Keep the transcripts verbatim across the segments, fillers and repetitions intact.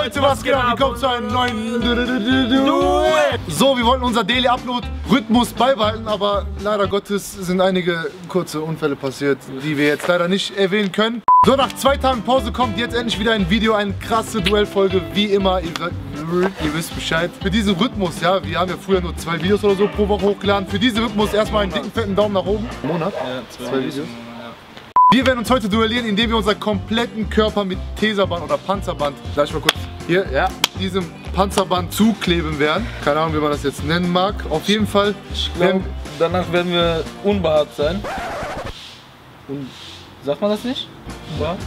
Leute, was geht ab? Willkommen zu einem neuen Duell. So, wir wollten unser Daily Upload Rhythmus beibehalten, aber leider Gottes sind einige kurze Unfälle passiert, die wir jetzt leider nicht erwähnen können. So, nach zwei Tagen Pause kommt jetzt endlich wieder ein Video, eine krasse Duellfolge, wie immer. Ihr, ihr wisst Bescheid. Für diesen Rhythmus, ja, wir haben ja früher nur zwei Videos oder so pro Woche hochgeladen. Für diesen Rhythmus erstmal einen dicken, fetten Daumen nach oben. Im Monat? Ja, zwei, zwei Videos. Wir werden uns heute duellieren, indem wir unseren kompletten Körper mit Teserband oder Panzerband, sag ich mal kurz, hier, ja, diesem Panzerband zukleben werden. Keine Ahnung, wie man das jetzt nennen mag. Auf jeden Fall. Ich glaube, danach werden wir unbehaart sein. Und sagt man das nicht? Unbehaart?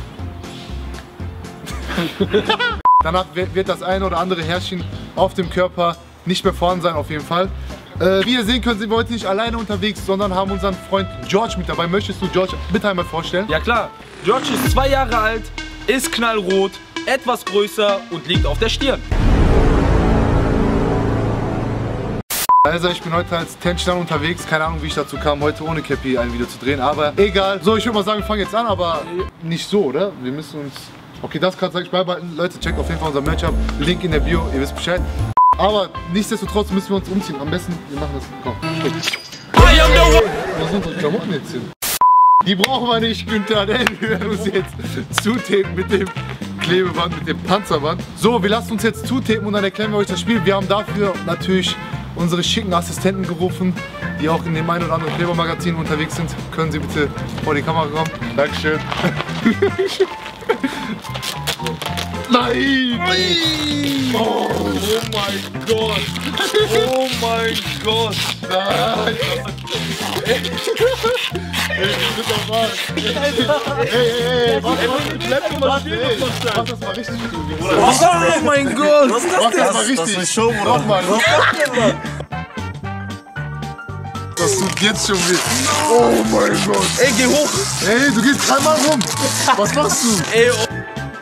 Danach wird das eine oder andere Härchen auf dem Körper nicht mehr vorhanden sein, auf jeden Fall. Äh, wie ihr sehen könnt, sind wir heute nicht alleine unterwegs, sondern haben unseren Freund George mit dabei. Möchtest du George bitte einmal vorstellen? Ja klar, George ist zwei Jahre alt, ist knallrot, etwas größer und liegt auf der Stirn. Also ich bin heute als Tension unterwegs, keine Ahnung wie ich dazu kam, heute ohne Cappy ein Video zu drehen, aber egal. So, ich würde mal sagen, wir fangen jetzt an, aber nicht so, oder? Wir müssen uns... Okay, das kann ich beibehalten. Leute, checkt auf jeden Fall unser Merch ab, Link in der Bio, ihr wisst Bescheid. Aber nichtsdestotrotz müssen wir uns umziehen. Am besten, wir machen das. Komm, wo sind unsere Klamotten jetzt hin? Die brauchen wir nicht, Günther. Denn wir werden uns jetzt zutapen mit dem Klebeband, mit dem Panzerband. So, wir lassen uns jetzt zutapen und dann erklären wir euch das Spiel. Wir haben dafür natürlich unsere schicken Assistenten gerufen, die auch in dem einen oder anderen Klebermagazin unterwegs sind. Können Sie bitte vor die Kamera kommen? Dankeschön. Nein! Nein! Oh, oh mein Gott! Oh mein Gott! Nein! Ey, du bist doch was! Ey, ey, ey! Bleib doch mal stehen! Mach das mal richtig! Oh mein Gott! Was ist das denn? Mach das mal richtig! Das ist Show, oder? Nochmal! Das tut jetzt schon weh! Oh mein Gott! Ey, geh hoch! Ey, du gehst dreimal rum! Was machst du? Ey, oh.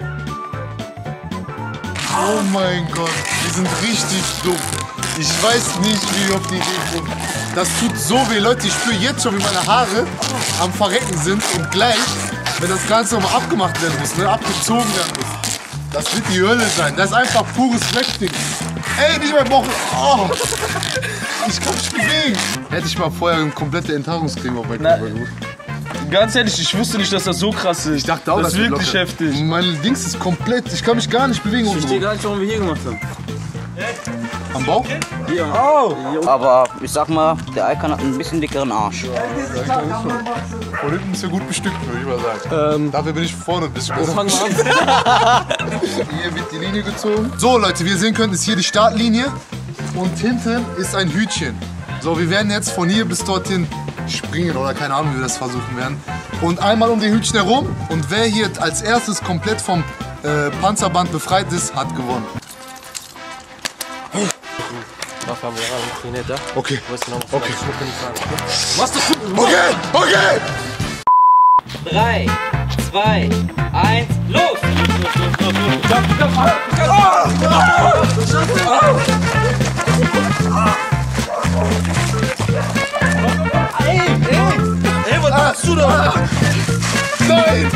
Oh mein Gott, die sind richtig dumm. Ich weiß nicht, wie wir auf die Idee kommen. Das tut so weh, Leute. Ich spüre jetzt schon, wie meine Haare am Verrecken sind. Und gleich, wenn das Ganze nochmal abgemacht werden muss, ne, abgezogen werden muss, das wird die Hölle sein. Das ist einfach pures Flexing. Ey, nicht mehr Wochen. Oh. Ich kann mich bewegen. Hätte ich mal vorher eine komplette Enthaarungscreme auf meinen Körper gemacht. Ganz ehrlich, ich wusste nicht, dass das so krass ist. Ich dachte auch, das ist wirklich locker. heftig. Mein Dings ist komplett, ich kann mich gar nicht bewegen. Ich verstehe gar nicht, warum wir hier gemacht haben. Am Bauch? Hier. Oh. Aber ich sag mal, der Icon hat ein bisschen dickeren Arsch. Von hinten ist ja gut bestückt, würde ich mal sagen. Ähm, Dafür bin ich vorne ein bisschen besser. Fangen wir an. Hier wird die Linie gezogen. So Leute, wie ihr sehen könnt, ist hier die Startlinie. Und hinten ist ein Hütchen. So, wir werden jetzt von hier bis dorthin springen oder keine Ahnung, wie wir das versuchen werden. Und einmal um die Hütchen herum. Und wer hier als erstes komplett vom äh, Panzerband befreit ist, hat gewonnen. Okay. Okay. Was das? Okay, okay. drei, zwei, eins, los! Ey, ey! Ey, was machst du da? Nein!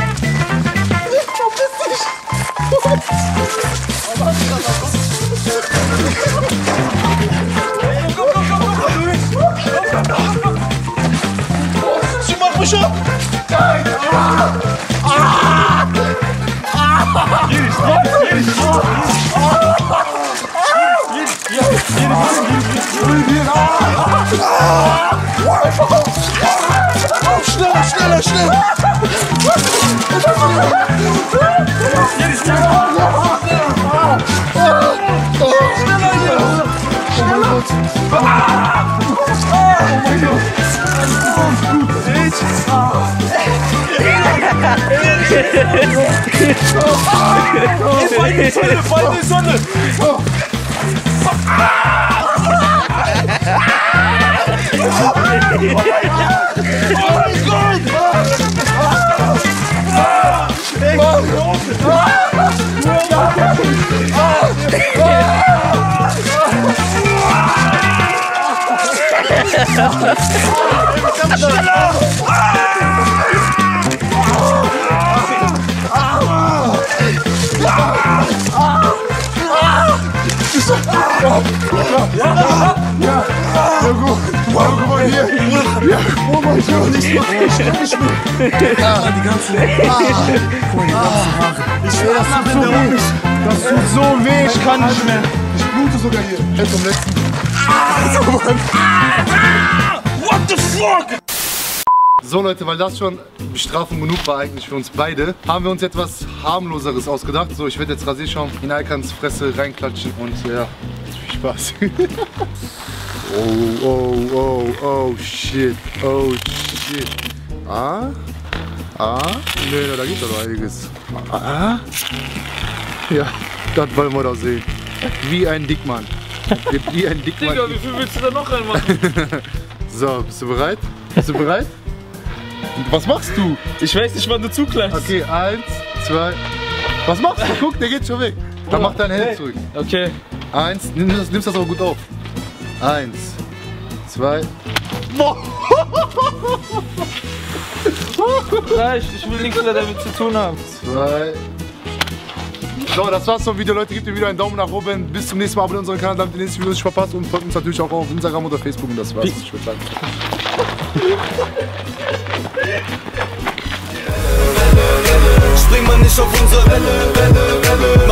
Sie macht mich ab! Nein! Ah! Ah! Ah! Jedes, jedes, jedes! Schneller, schneller, schneller! Fall in die Sonne, fall in die Sonne! Ja, ja, gut. Ja, guck mal hier. Ja, oh mein Gott. Ich mach nicht mehr. Ah, die ganzen Haare. Guck mal, die ganzen Haare. Ich will das tut so weh. Das tut so weh. Ich kann nicht mehr. Ich blute sogar hier. Hey, zum letzten. What the fuck? So Leute, weil das schon Bestrafung genug war eigentlich für uns beide, haben wir uns etwas harmloseres ausgedacht. So, ich werde jetzt Rasierschaum in Alkans Fresse reinklatschen und ja, viel Spaß. Oh, oh, oh, oh, shit, oh, shit. Ah? Ah? Nee, da gibt es doch einiges. Ah? Ja, das wollen wir doch sehen. Wie ein Dickmann. Wie ein Dickmann. Digga, wie viel willst du da noch reinmachen? So, bist du bereit? Bist du bereit? Was machst du? Ich weiß nicht, wann du zuklatschst. Okay, eins, zwei. Was machst du? Guck, der geht schon weg. Dann mach deine Hände zurück. Okay. Eins, nimm das, nimmst das aber gut auf. Eins, zwei. Boah. Reicht, ich will nichts mehr damit zu tun haben. Zwei. So, das war's vom Video, Leute. Gebt mir wieder einen Daumen nach oben. Bis zum nächsten Mal. Abonniert unseren Kanal, damit ihr die nächsten Videos nicht verpasst. Und folgt uns natürlich auch auf Instagram oder Facebook. Und das war's. Ich würde sagen. Spring mal nicht auf unsere Welle, Welle, Welle.